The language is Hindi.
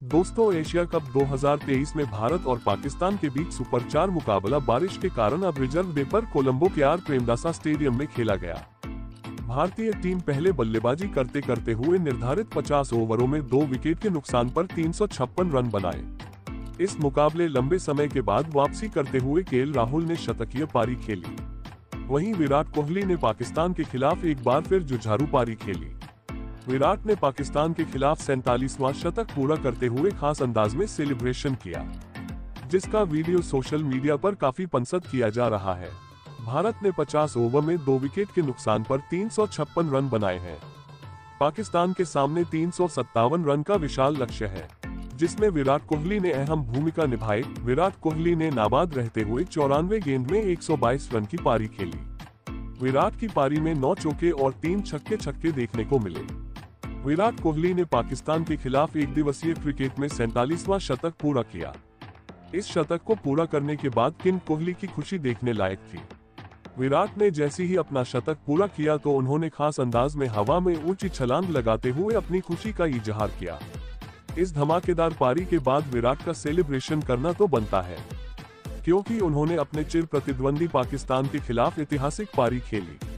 दोस्तों, एशिया कप 2023 में भारत और पाकिस्तान के बीच सुपर 4 मुकाबला बारिश के कारण अब रिजर्व डे पर कोलंबो के आर प्रेमदासा स्टेडियम में खेला गया। भारतीय टीम पहले बल्लेबाजी करते करते हुए निर्धारित 50 ओवरों में 2 विकेट के नुकसान पर 356 रन बनाए। इस मुकाबले लंबे समय के बाद वापसी करते हुए केएल राहुल ने शतकीय पारी खेली। वहीं विराट कोहली ने पाकिस्तान के खिलाफ एक बार फिर जुझारू पारी खेली। विराट ने पाकिस्तान के खिलाफ 47वां शतक पूरा करते हुए खास अंदाज में सेलिब्रेशन किया, जिसका वीडियो सोशल मीडिया पर काफी पसंद किया जा रहा है। भारत ने 50 ओवर में 2 विकेट के नुकसान पर 356 रन बनाए हैं। पाकिस्तान के सामने 357 रन का विशाल लक्ष्य है, जिसमें विराट कोहली ने अहम भूमिका निभाई। विराट कोहली ने नाबाद रहते हुए 94 गेंद में 122 रन की पारी खेली। विराट की पारी में 9 चौके और 3 छक्के देखने को मिले। विराट कोहली ने पाकिस्तान के खिलाफ एक दिवसीय क्रिकेट में 47वां शतक पूरा किया। इस शतक को पूरा करने के बाद किंग कोहली की खुशी देखने लायक थी। विराट ने जैसे ही अपना शतक पूरा किया तो उन्होंने खास अंदाज में हवा में ऊंची छलांग लगाते हुए अपनी खुशी का इजहार किया। इस धमाकेदार पारी के बाद विराट का सेलिब्रेशन करना तो बनता है, क्योंकि उन्होंने अपने चिर प्रतिद्वंदी पाकिस्तान के खिलाफ ऐतिहासिक पारी खेली।